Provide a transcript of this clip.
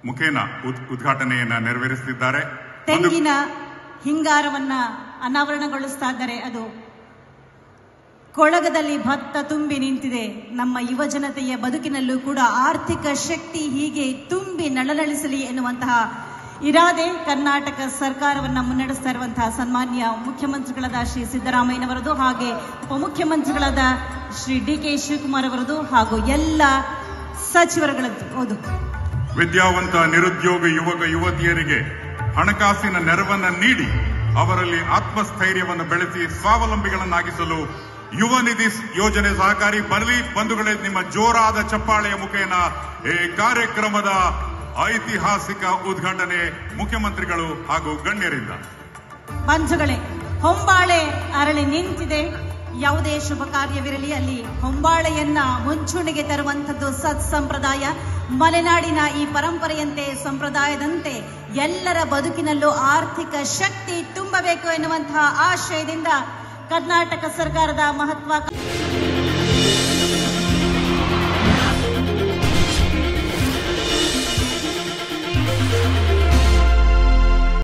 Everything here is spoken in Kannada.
ಮುಖೇನ ಉದ್ಘಾಟನೆಯನ್ನ ನೆರವೇರಿಸುತ್ತಿದ್ದಾರೆ. ತೆಂಗಿನ ಹಿಂಗಾರವನ್ನ ಅನಾವರಣಗೊಳಿಸ್ತಾ ಇದ್ದಾರೆ. ಅದು ಕೊಳಗದಲ್ಲಿ ಭತ್ತ ತುಂಬಿ ನಿಂತಿದೆ. ನಮ್ಮ ಯುವ ಜನತೆಯ ಬದುಕಿನಲ್ಲೂ ಕೂಡ ಆರ್ಥಿಕ ಶಕ್ತಿ ಹೀಗೆ ತುಂಬಿ ನಳನಳಿಸಲಿ ಎನ್ನುವಂತಹ ಇರಾದೆ ಕರ್ನಾಟಕ ಸರ್ಕಾರವನ್ನ ಮುನ್ನಡೆಸ್ತಾ ಇರುವಂತಹ ಸನ್ಮಾನ್ಯ ಮುಖ್ಯಮಂತ್ರಿಗಳಾದ ಶ್ರೀ ಸಿದ್ದರಾಮಯ್ಯನವರದು, ಹಾಗೆ ಉಪಮುಖ್ಯಮಂತ್ರಿಗಳಾದ ಶ್ರೀ ಡಿ.ಕೆ. ಶಿವಕುಮಾರ್ ಅವರದು, ಹಾಗೂ ಎಲ್ಲ ಸಚಿವರುಗಳದ್ದು. ಹೌದು, ವಿದ್ಯಾವಂತ ನಿರುದ್ಯೋಗ ಯುವಕ ಯುವತಿಯರಿಗೆ ಹಣಕಾಸಿನ ನೆರವನ್ನ ನೀಡಿ ಅವರಲ್ಲಿ ಆತ್ಮಸ್ಥೈರ್ಯವನ್ನು ಬೆಳೆಸಿ ಸ್ವಾವಲಂಬಿಗಳನ್ನಾಗಿಸಲು ಯುವ ನಿಧಿ ಯೋಜನೆ ಸಹಕಾರಿ. ಬರಲಿ ಬಂಧುಗಳೇ, ನಿಮ್ಮ ಜೋರಾದ ಚಪ್ಪಾಳೆಯ ಮುಖೇನ ಈ ಕಾರ್ಯಕ್ರಮದ ಐತಿಹಾಸಿಕ ಉದ್ಘಾಟನೆ ಮುಖ್ಯಮಂತ್ರಿಗಳು ಹಾಗೂ ಗಣ್ಯರಿಂದ. ಬಂಧುಗಳೇ, ಹೊಂಬಾಳೆ ಅರಳಿ ನಿಂತಿದೆ. ಯಾವುದೇ ಶುಭ ಕಾರ್ಯವಿರಲಿ ಅಲ್ಲಿ ಹೊಂಬಾಳೆಯನ್ನ ಮುಂಚೂಣಿಗೆ ತರುವಂಥದ್ದು ಸತ್ಸಂಪ್ರದಾಯ. ಮಲೆನಾಡಿನ ಈ ಪರಂಪರೆಯಂತೆ ಸಂಪ್ರದಾಯದಂತೆ ಎಲ್ಲರ ಬದುಕಿನಲ್ಲೂ ಆರ್ಥಿಕ ಶಕ್ತಿ ತುಂಬಬೇಕು ಎನ್ನುವಂತಹ ಆಶಯದಿಂದ ಕರ್ನಾಟಕ ಸರ್ಕಾರದ ಮಹತ್ವಾಕಾಂಕ್ಷಿ